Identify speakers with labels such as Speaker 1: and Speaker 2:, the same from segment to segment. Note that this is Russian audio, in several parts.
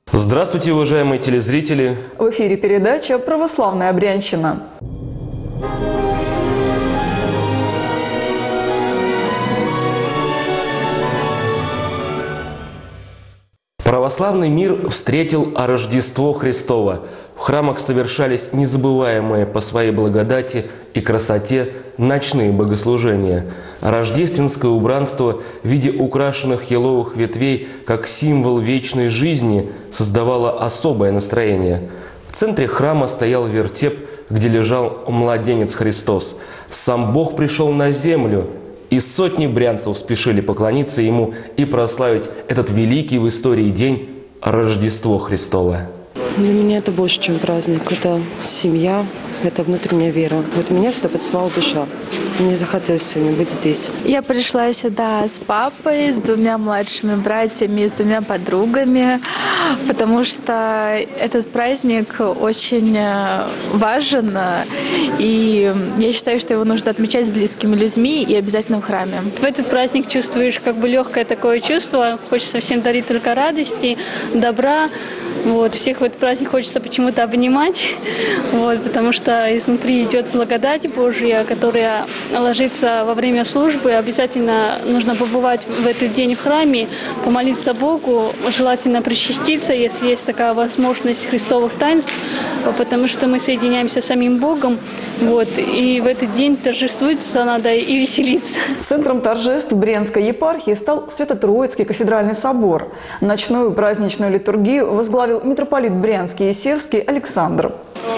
Speaker 1: Здравствуйте, уважаемые телезрители!
Speaker 2: В эфире передача «Православная Брянщина».
Speaker 1: Православный мир встретил Рождество Христово. В храмах совершались незабываемые по своей благодати и красоте ночные богослужения. Рождественское убранство в виде украшенных еловых ветвей, как символ вечной жизни, создавало особое настроение. В центре храма стоял вертеп, где лежал младенец Христос. Сам Бог пришел на землю, и сотни брянцев спешили поклониться Ему и прославить этот великий в истории день – Рождество Христово.
Speaker 3: Для меня это больше, чем праздник. Это семья, это внутренняя вера. Вот меня сюда подослала душа. Мне захотелось сегодня быть здесь.
Speaker 4: Я пришла сюда с папой, с двумя младшими братьями, с двумя подругами, потому что этот праздник очень важен, и я считаю, что его нужно отмечать с близкими людьми и обязательно в храме.
Speaker 5: В этот праздник чувствуешь как бы легкое такое чувство, хочется всем дарить только радости, добра. Всех в этот праздник хочется почему-то обнимать, потому что изнутри идет благодать Божья, которая ложится во время службы. Обязательно нужно побывать в этот день в храме, помолиться Богу, желательно причаститься, если есть такая возможность христовых таинств, потому что мы соединяемся с самим Богом, и в этот день торжествуется надо и веселиться.
Speaker 2: Центром торжеств Брянской епархии стал Свято-Троицкий кафедральный собор. Ночную праздничную литургию возглавил митрополит Брянский и Севский Александр.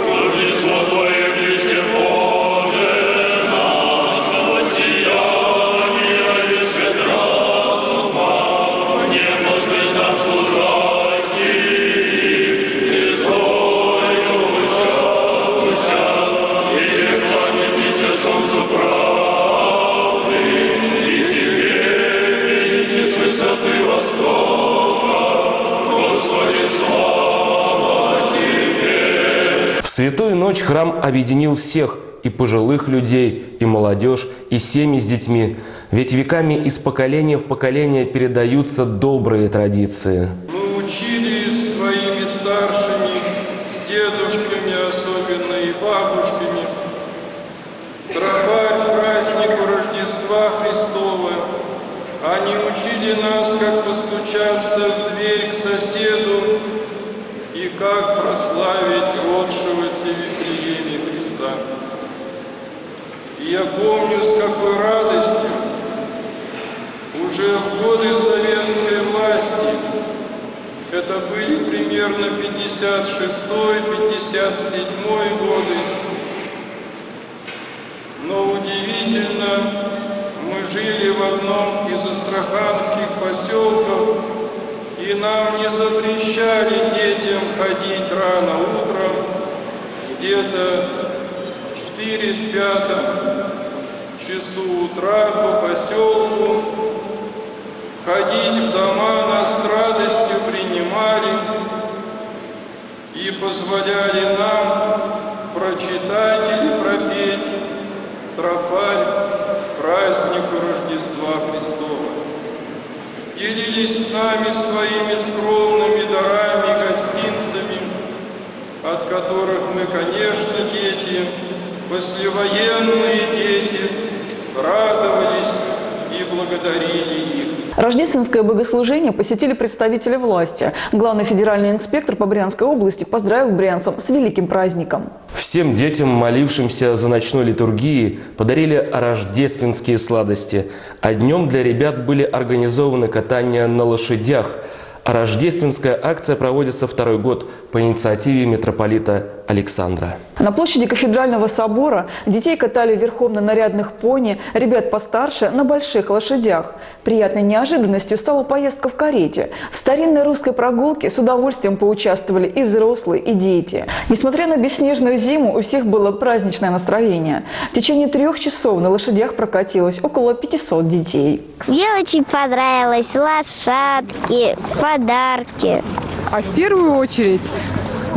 Speaker 1: В Святую ночь храм объединил всех – и пожилых людей, и молодежь, и семьи с детьми. Ведь веками из поколения в поколение передаются добрые традиции.
Speaker 6: Мы учились своими старшими, с дедушками особенно и бабушками. Тропарь празднику Рождества Христова. Они учили нас, как постучаться в дверь к соседу и как прославить родшегося в Вифлееме Христа. И я помню, с какой радостью уже в годы советской власти, это были примерно 56-57 годы, но удивительно, мы жили в одном из астраханских поселков, и нам не запрещали детям ходить рано утром, где-то в 4-5 часу утра по поселку, ходить в дома нас с радостью принимали и позволяли нам прочитать или пропеть тропарь празднику Рождества Христова. Делились с нами своими скромными дарами, гостинцами, от которых мы, конечно, дети, послевоенные дети, радовались и благодарили их.
Speaker 2: Рождественское богослужение посетили представители власти. Главный федеральный инспектор по Брянской области поздравил брянцев с великим праздником.
Speaker 1: Всем детям, молившимся за ночной литургией, подарили рождественские сладости. А днем для ребят были организованы катания на лошадях. А рождественская акция проводится второй год по инициативе митрополита Александра.
Speaker 2: На площади кафедрального собора детей катали верхом на нарядных пони, ребят постарше на больших лошадях. Приятной неожиданностью стала поездка в карете. В старинной русской прогулке с удовольствием поучаствовали и взрослые, и дети. Несмотря на бесснежную зиму, у всех было праздничное настроение. В течение 3 часов на лошадях прокатилось около 500 детей.
Speaker 7: Мне очень понравилось лошадки, подарки.
Speaker 8: А в первую очередь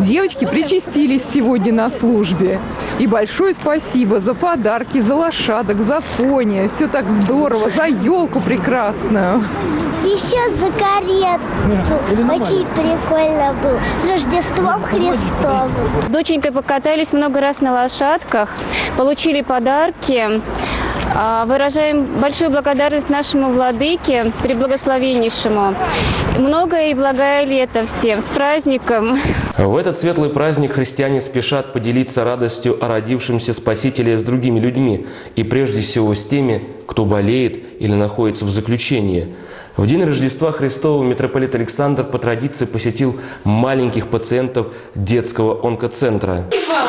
Speaker 7: Девочки причастились сегодня на службе. И большое спасибо за подарки, за лошадок, за пони. Все так здорово, за елку прекрасную.
Speaker 8: Еще за карету. Очень прикольно было. С Рождеством Христовым.
Speaker 9: С доченькой покатались много раз на лошадках, получили подарки. Выражаем большую благодарность нашему владыке, преблагословеннейшему. Многое и благое лето всем. С праздником!
Speaker 1: В этот светлый праздник христиане спешат поделиться радостью о родившемся Спасителе с другими людьми, и прежде всего с теми, кто болеет или находится в заключении. В день Рождества Христова митрополит Александр по традиции посетил маленьких пациентов детского онкоцентра.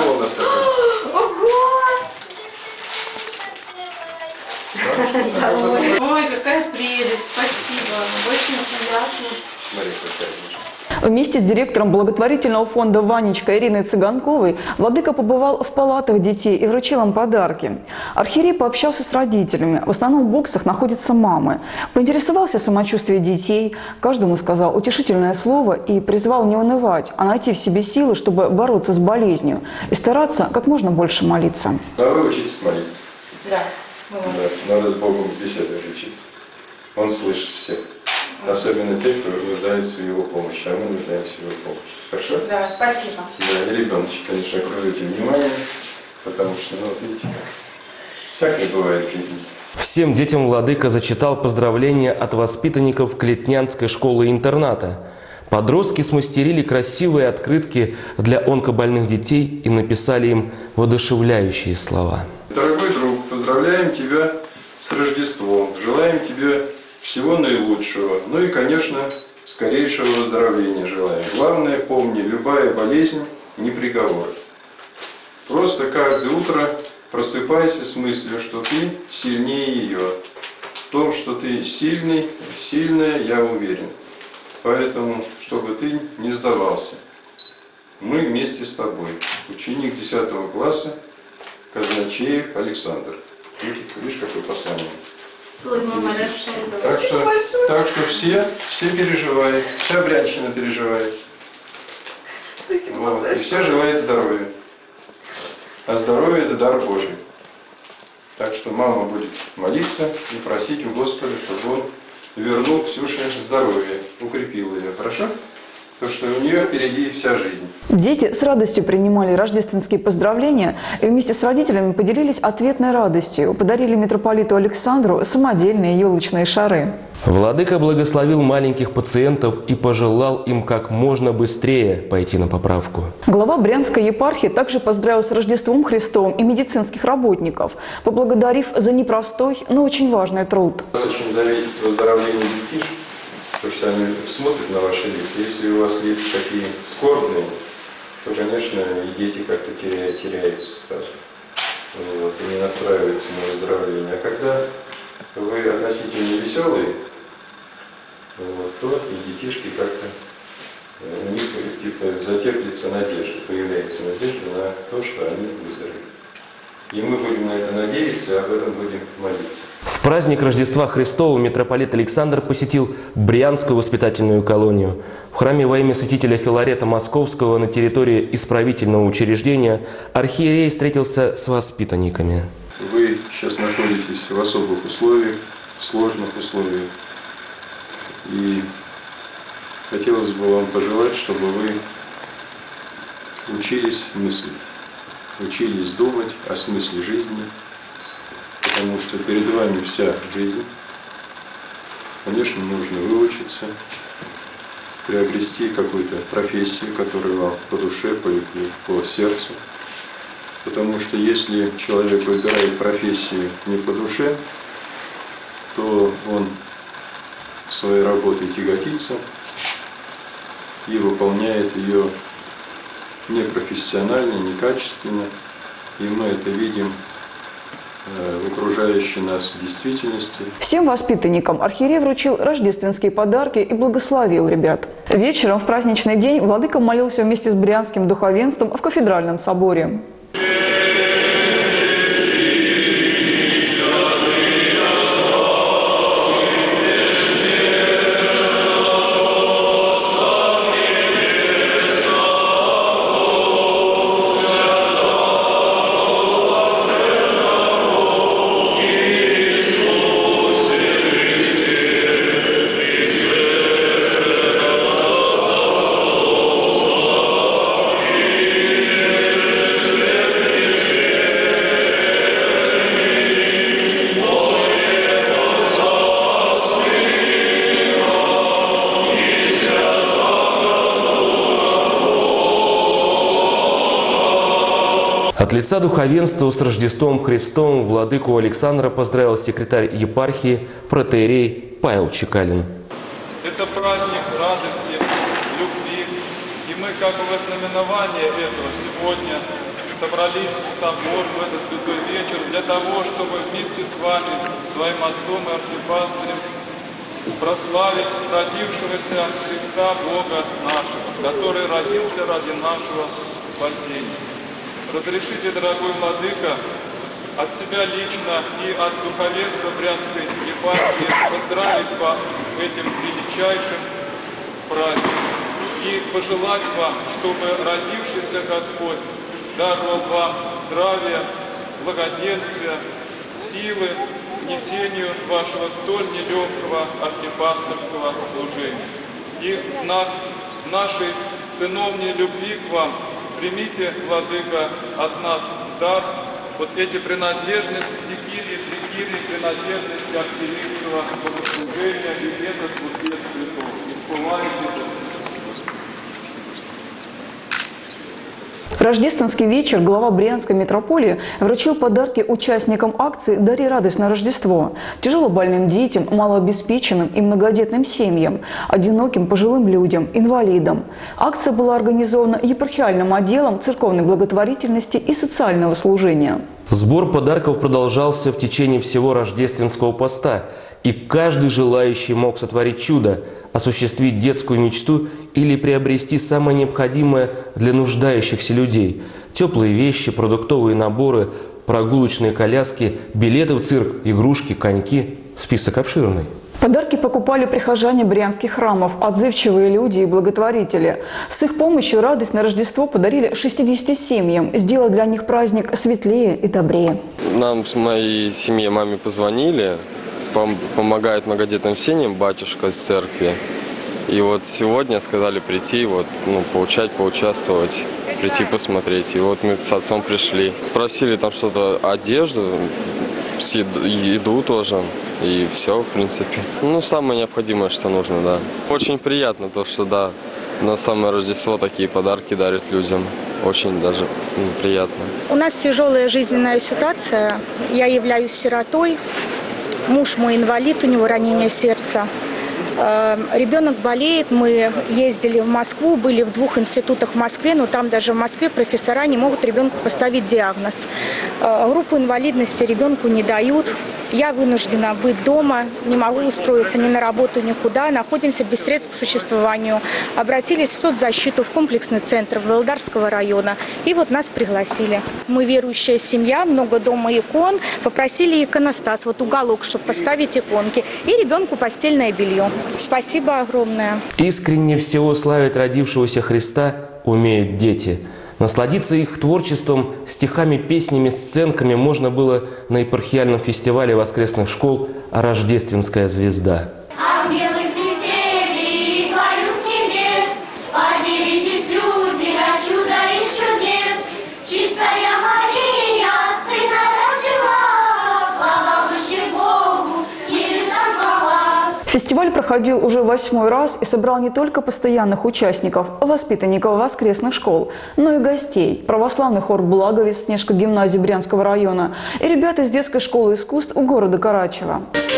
Speaker 10: Ой, какая прелесть, спасибо, очень приятно.
Speaker 2: Вместе с директором благотворительного фонда «Ванечка» Ириной Цыганковой владыка побывал в палатах детей и вручил им подарки. Архиерей пообщался с родителями. В основном в боксах находятся мамы. Поинтересовался самочувствием детей, каждому сказал утешительное слово и призвал не унывать, а найти в себе силы, чтобы бороться с болезнью и стараться как можно больше молиться.
Speaker 6: А вы учитесь молиться?
Speaker 10: Да.
Speaker 6: Да, надо с Богом беседовать учиться. Он слышит всех. Особенно те, кто нуждается в его помощи, а мы нуждаемся в его помощи. Хорошо?
Speaker 10: Да, спасибо.
Speaker 6: Да, и ребеночек, конечно, окружите вниманием, потому что, ну, вот видите, всякое бывает в жизни.
Speaker 1: Всем детям владыка зачитал поздравления от воспитанников Клетнянской школы-интерната. Подростки смастерили красивые открытки для онкобольных детей и написали им воодушевляющие слова.
Speaker 6: Дорогой друг, поздравляем тебя с Рождеством, желаем тебе всего наилучшего, ну и, конечно, скорейшего выздоровления желаем. Главное, помни, любая болезнь не приговор. Просто каждое утро просыпайся с мыслью, что ты сильнее ее. В том, что ты сильный, сильная, я уверен. Поэтому, чтобы ты не сдавался, мы вместе с тобой. Ученик 10 класса Казначеев Александр. Видишь, какое послание? Так что все переживают, вся Брянщина переживает. Вот, и все желают здоровья. А здоровье – это дар Божий. Так что мама будет молиться и просить у Господа, чтобы Он вернул Ксюше здоровье, укрепил ее. Хорошо? Потому что у нее впереди вся жизнь.
Speaker 2: Дети с радостью принимали рождественские поздравления и вместе с родителями поделились ответной радостью. Подарили митрополиту Александру самодельные елочные шары.
Speaker 1: Владыка благословил маленьких пациентов и пожелал им как можно быстрее пойти на поправку. Глава Брянской епархии также поздравил с Рождеством Христовым и медицинских работников, поблагодарив за непростой, но очень важный труд.
Speaker 6: Очень зависит выздоровление детишек, потому что они смотрят на ваши лица. Если у вас лица такие скорбные, то, конечно, и дети как-то теряются сразу. Вот, и не настраиваются на выздоровление. А когда вы относительно веселые, вот, то и детишки как-то, у них типа затеплится надежда, появляется надежда на то, что они выздоровеют. И мы будем на это надеяться, и об этом будем молиться.
Speaker 1: В праздник Рождества Христова митрополит Александр посетил Брянскую воспитательную колонию. В храме во имя святителя Филарета Московского на территории исправительного учреждения архиерей встретился с воспитанниками.
Speaker 6: Вы сейчас находитесь в особых условиях, сложных условиях. И хотелось бы вам пожелать, чтобы вы учились мыслить, учились думать о смысле жизни, потому что перед вами вся жизнь. Конечно, нужно выучиться, приобрести какую-то профессию, которая вам по душе, по сердцу. Потому что если человек выбирает профессию не по душе, то он своей работой тяготится и выполняет ее непрофессионально, некачественно. И мы это видим в окружающей нас действительности.
Speaker 2: Всем воспитанникам архиерей вручил рождественские подарки и благословил ребят. Вечером в праздничный день владыка молился вместе с брянским духовенством в кафедральном соборе.
Speaker 1: От лица духовенства с Рождеством Христовым владыку Александра поздравил секретарь епархии протоиерей Павел Чекалин.
Speaker 11: Это праздник радости, любви, и мы как бы в знаменование этого сегодня собрались в собор в этот святой вечер для того, чтобы вместе с вами, своим отцом и архипастырем, прославить родившегося Христа Бога нашего, который родился ради нашего спасения. Разрешите, дорогой владыка, от себя лично и от духовенства Брянской епархии поздравить вас этим величайшим праздником и пожелать вам, чтобы родившийся Господь даровал вам здравия, благоденствия, силы к несению вашего столь нелегкого архипастырского служения. И в знак нашей сыновней любви к вам примите, владыка, от нас дар вот эти принадлежности трикирии, принадлежности активистского богослужения и этот букет цветов. Исполняйте.
Speaker 2: В рождественский вечер глава Брянской митрополии вручил подарки участникам акции «Дари радость на Рождество» тяжелобольным детям, малообеспеченным и многодетным семьям, одиноким пожилым людям, инвалидам. Акция была организована епархиальным отделом церковной благотворительности и социального служения.
Speaker 1: Сбор подарков продолжался в течение всего рождественского поста, и каждый желающий мог сотворить чудо, осуществить детскую мечту или приобрести самое необходимое для нуждающихся людей – теплые вещи, продуктовые наборы, прогулочные коляски, билеты в цирк, игрушки, коньки. Список обширный.
Speaker 2: Подарки покупали прихожане брянских храмов, отзывчивые люди и благотворители. С их помощью радость на Рождество подарили 60 семьям, сделав для них праздник светлее и добрее.
Speaker 12: Нам с моей семьей, маме позвонили, помогает многодетным семьям батюшка из церкви. И вот сегодня сказали прийти, поучаствовать, прийти посмотреть. И вот мы с отцом пришли. Просили там что-то, одежду, еду тоже. И все, в принципе. Самое необходимое, что нужно, да. Очень приятно то, что, да, на самое Рождество такие подарки дарят людям. Очень даже приятно.
Speaker 13: У нас тяжелая жизненная ситуация. Я являюсь сиротой. Муж мой инвалид, у него ранение сердца. Ребенок болеет, мы ездили в Москву, были в 2 институтах в Москве, но там даже в Москве профессора не могут ребенку поставить диагноз. Группу инвалидности ребенку не дают. Я вынуждена быть дома, не могу устроиться ни на работу, никуда. Находимся без средств к существованию. Обратились в соцзащиту, в комплексный центр Володарского района. И вот нас пригласили. Мы верующая семья, много дома икон. Попросили иконостас, уголок, чтобы поставить иконки. И ребенку постельное белье. Спасибо огромное.
Speaker 1: Искренне всего славить родившегося Христа умеют дети. Насладиться их творчеством, стихами, песнями, сценками можно было на епархиальном фестивале воскресных школ «Рождественская звезда».
Speaker 14: Ангелы слетели и поют с небес, поделитесь, люди, на чудо из чудес. Чистая Мария сына родила, слава выше Богу, небесам хвала.
Speaker 2: Фестиваль проходил уже 8-й раз и собрал не только постоянных участников, воспитанников воскресных школ, но и гостей. Православный хор «Благовест» Снежко-гимназии Брянского района и ребята из детской школы искусств города Карачева.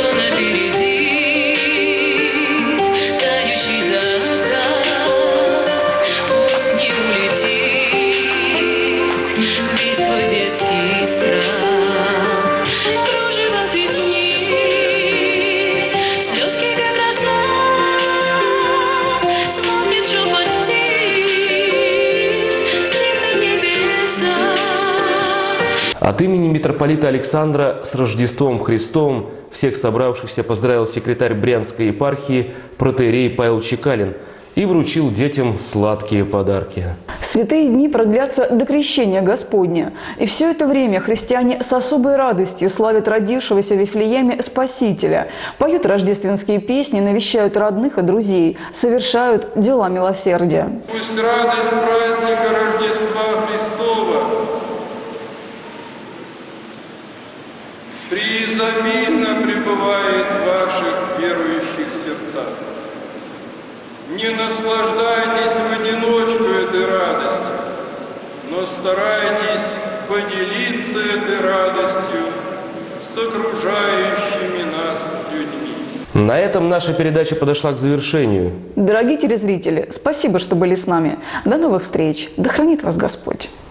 Speaker 1: От имени митрополита Александра с Рождеством Христовым всех собравшихся поздравил секретарь Брянской епархии протоиерей Павел Чекалин и вручил детям сладкие подарки.
Speaker 2: Святые дни продлятся до Крещения Господня. И все это время христиане с особой радостью славят родившегося в Вифлееме Спасителя, поют рождественские песни, навещают родных и друзей, совершают дела милосердия.
Speaker 6: Пусть радость праздника Рождества Христова преизобильно пребывает в ваших верующих сердцах. Не наслаждайтесь в одиночку этой радостью, но старайтесь поделиться этой радостью с окружающими нас людьми.
Speaker 1: На этом наша передача подошла к завершению.
Speaker 2: Дорогие телезрители, спасибо, что были с нами. До новых встреч. Да хранит вас Господь.